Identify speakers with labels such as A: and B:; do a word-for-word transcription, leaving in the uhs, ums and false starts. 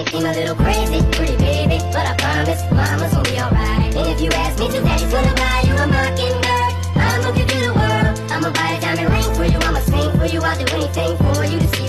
A: might seem a little crazy, pretty baby, but I promise mama's gonna be alright. And if you ask me to, daddy's gonna buy you a mockingbird. I'ma give you the world. I'ma buy a diamond ring for you, I'ma sing for you, I'll do anything for you to see